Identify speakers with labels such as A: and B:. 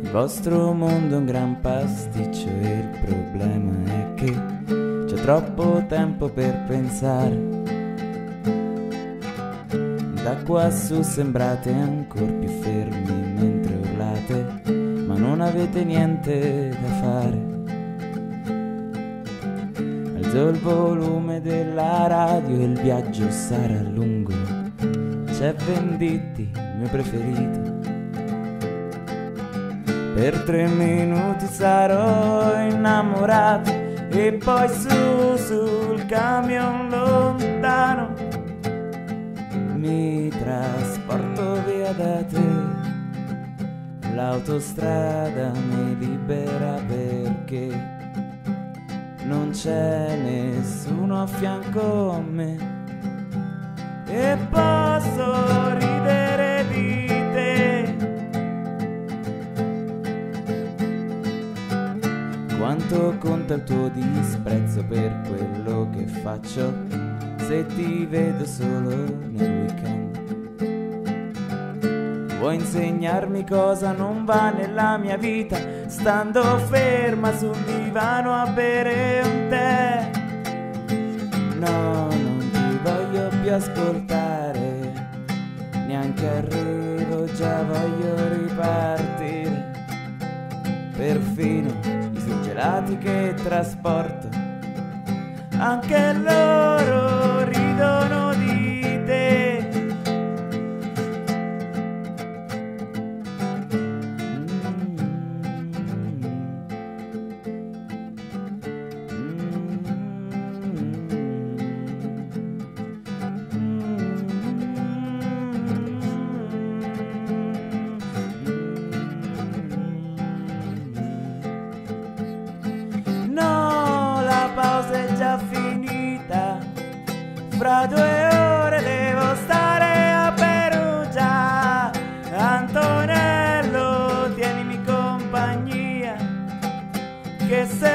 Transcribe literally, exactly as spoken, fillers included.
A: Il vostro mondo è un gran pasticcio e il problema è che c'è troppo tempo per pensare. Da quassù sembrate ancor più fermi mentre urlate, ma non avete niente da fare. Alzo il volume della radio e il viaggio sarà lungo. C'è Venditti, il mio preferito. Per tre minuti sarò innamorato e poi su sul camion lontano mi trasporto via da te. L'autostrada mi libera perché non c'è nessuno a fianco a me e posso ridere di te. Quanto conta il tuo disprezzo per quello che faccio se ti vedo solo nel weekend? Vuoi insegnarmi cosa non va nella mia vita stando ferma sul divano a bere un tè? No, non ti voglio più ascoltare, neanche arrivo, già voglio ripartire. Perfino i surgelati che trasporto, anche loro ridono di te. Fra due ore devo stare a Perugia. Antonello, tienimi compagnia, che se